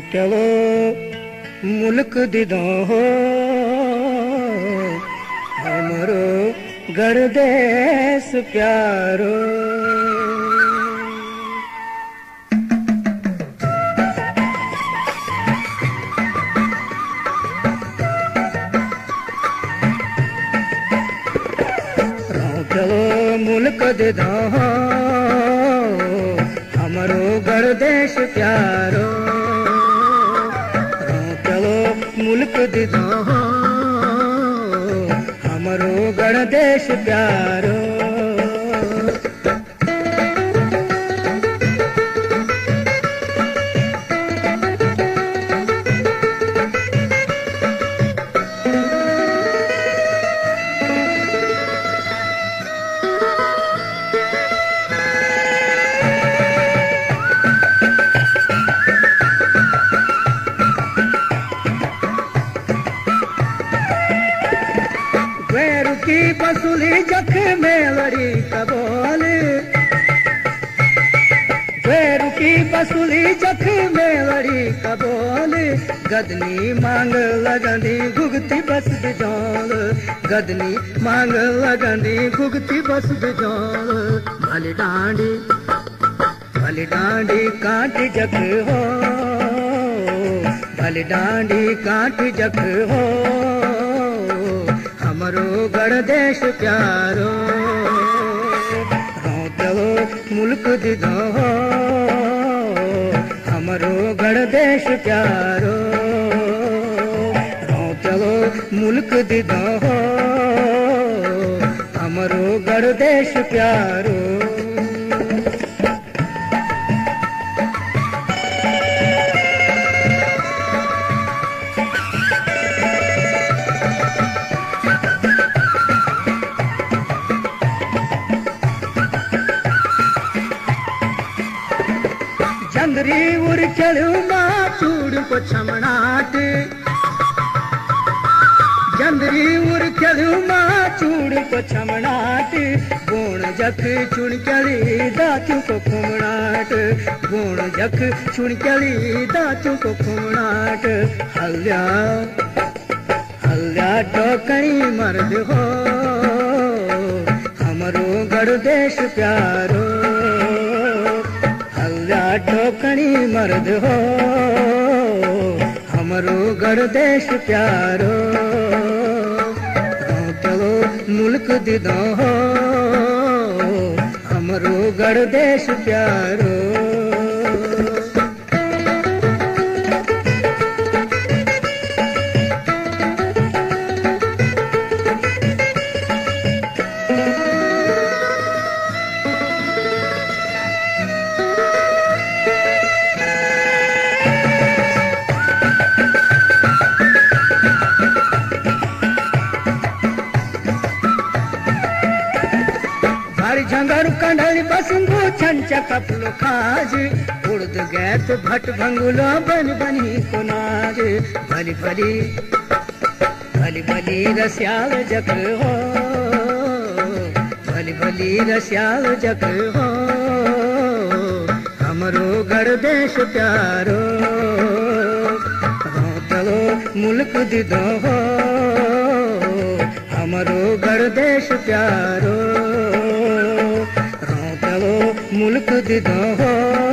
चलो मुल्क दिदो हो हमरो गढ़ देश प्यारो। चलो मुल्क दिदो हो हमरो गढ़ देश प्यारो। चलो मुल्क दिदो हो हमरो गढ़ देश प्यारो। वैर की बसुली जख में लड़ी कबोल, वैर की बसुली जख में लड़ी कबोल। गदनी मांग लगंदी भुगती बस बिजोल, गदनी मांग लगंदी भुगती बस बिजोल। भली डांडी काट जख हो, भली डांडी काट जख हो हमरो गढ़ देश प्यारो। चलो मुल्क दिदो हो हमरो गढ़ देश प्यारो। चलो मुल्क दिदो हो हमरो गढ़ देश प्यारो। चंद्री उर चलू माँ चूड़ को छमनाट, चंद्री उर चलू माँ चूड़ को छमनाट। गुण जख चुन चली दाचू को खुमनाट, गुण जख चुन चली दाचू को खुमनाट। हल्या हल्या टोकनी मर्द हो हमरो गढ़ देश प्यारो। टोकनी मर्द हो हमरो गढ़ देश प्यारो। चलो मुल्क दिदो हो हमरो गढ़ देश प्यारो। झंगर कंडल बसंगो छंच कपलो खाज, उड़द गैत भट भंगुलो बन बनी को नाज। भली भली भली भली रस्याल जग हो, भली भली रस्याल जग हो हमरो गढ़ देश प्यारो। चलो मुल्क दिदो हो हमरो गढ़ देश प्यारो। मुल्क दिदो हो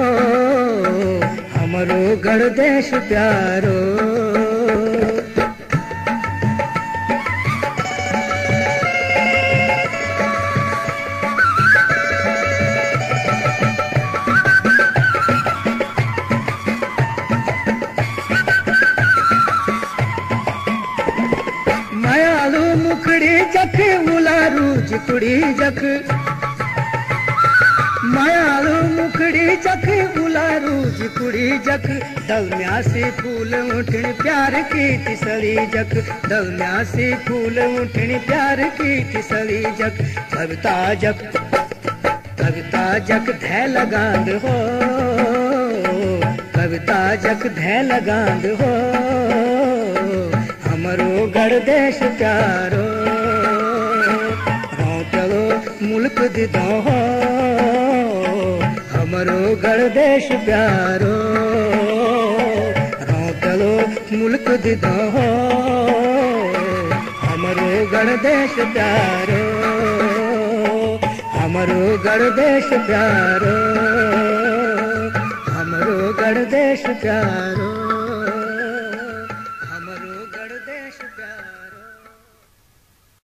हमरो गढ़ देश प्यारो। मायालू मुखड़ी जख उलारू जिकुड़ी जख, मायालू मुखड़ी जख उलारू जिकुड़ी जख। दलम्यासी फूल उठन प्यार की तिसली जख, दलम्यासी फूल उठन प्यार की तिसली जख। कविता जख कविता जख धै लगांद हो, कविता जख धै लगांद हो हमरो गढ़ देश प्यारो। चलो मुल्क दिदो हो हमरो गढ़ देश प्यारो। मुल्क दिदो हो हमरो गण देश प्यारो, हमरो गण देश प्यारो, हमरो गण देश प्यारो।